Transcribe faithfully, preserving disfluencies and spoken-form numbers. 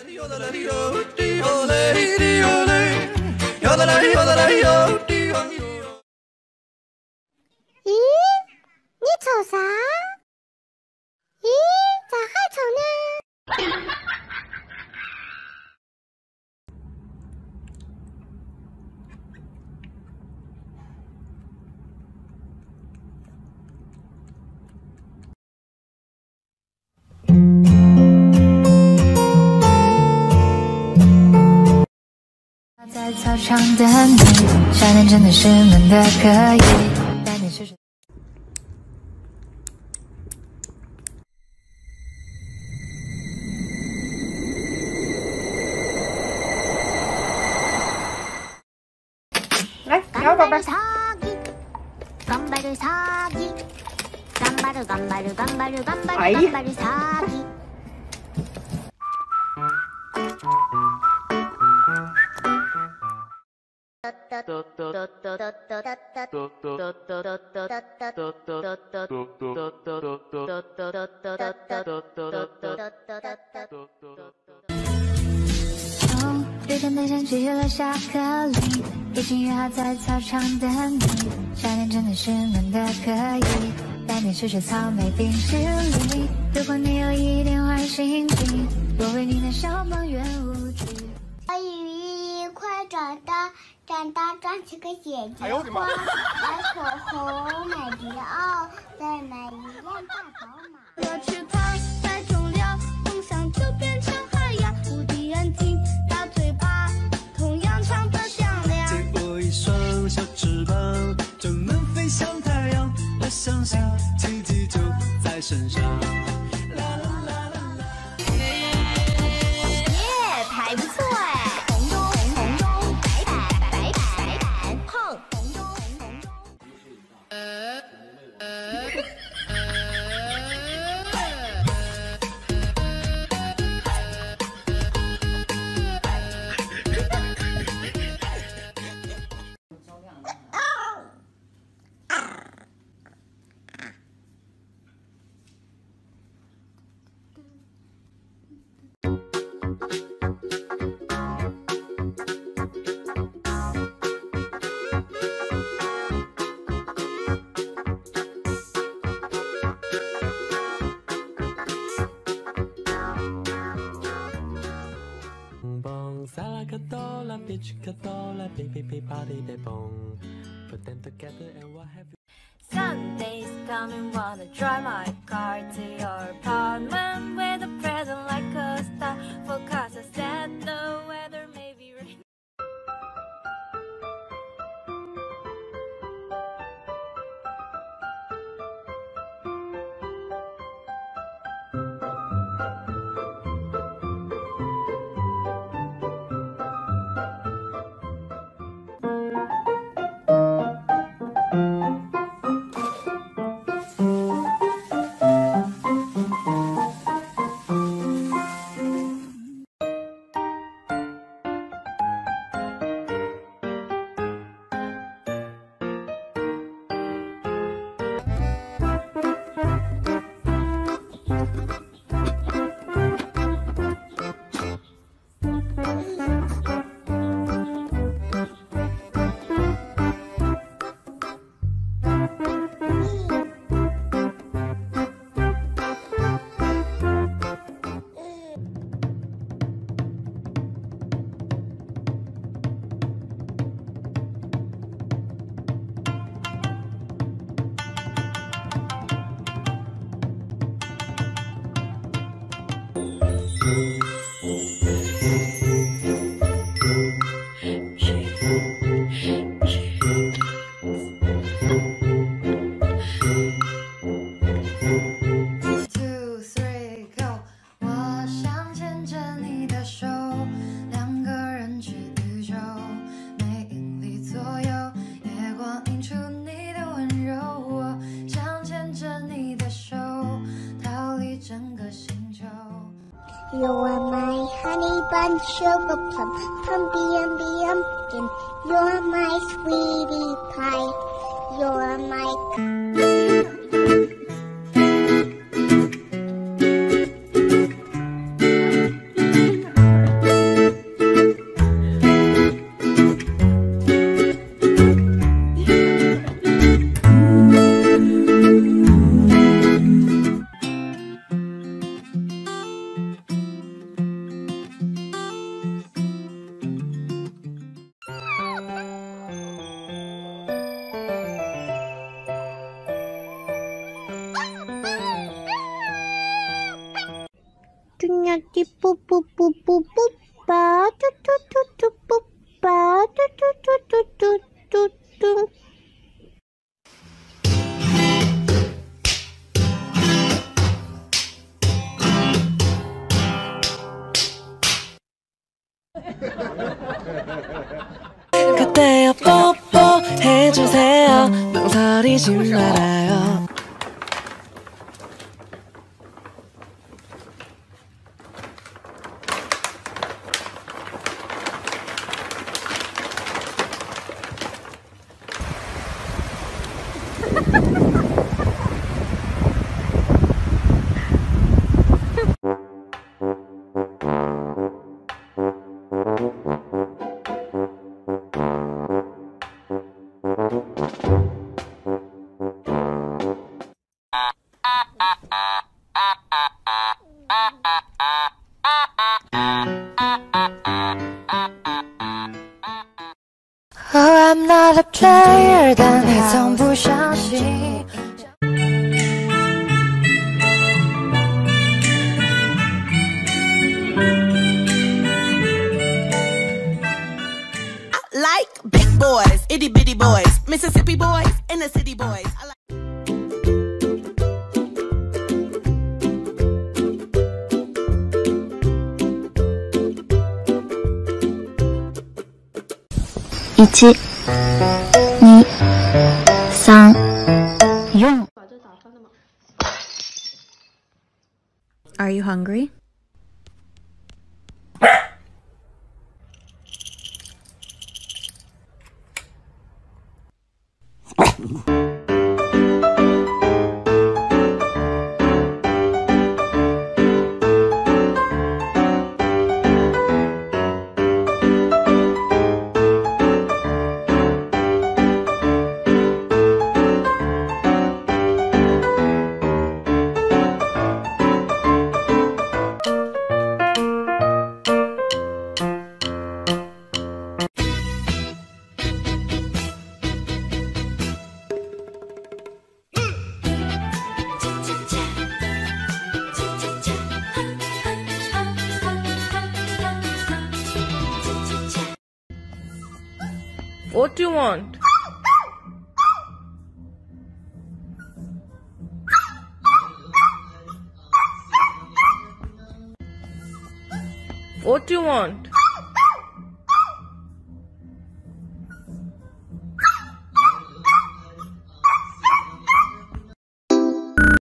咦，你瞅啥？咦，咋还瞅呢？ 在操场等你，少年真的是闷的可以，带你去睡。 来，摇宝贝。 頑張る詐欺，頑張る頑張る頑張る頑張哎呀る頑張る詐欺。 哦，日天太像继续留下颗粒，已经约好在操场等你。少年真的是闷的可以，带你去吃草莓冰淇淋。如果你有一点坏心情，我为你的小梦圆无惧。 小鱼快长大，长大长起个姐姐哎呦我的妈花，买口红，买迪奥，再买一辆大宝马。 我翅膀太重了，梦想就变成海洋，无敌眼睛，大嘴巴，同样长得响亮。 借我一双小翅膀，就能飞向太阳。我相信奇迹就在身上。啦啦啦啦啦。 耶，还不错哎。红中红红中，白板白板白板，碰红中红红中。 Sunday's coming, wanna drive my car to your apartment with a present like a star. Forecast said the weather may be rain. Two, three, go！ 我想牵着你的手，两个人去宇宙，没引力左右，月光映出你的温柔。我想牵着你的手，逃离整个星球。 You are my honey bun, sugar plum, pumpy umby umpkin. You are my sweetie pie. You are my. boop boop boop boop boop ba do do do do boop ba do do do do do do do. 그때요 뽀뽀 해주세요 망설이지 말아요 Oh, I'm not a player， 但你从不相信。 I like big boys, itty bitty boys, Mississippi boys, and the city boys. I like one, two, three, four. Are you hungry? What do you want? What do you want?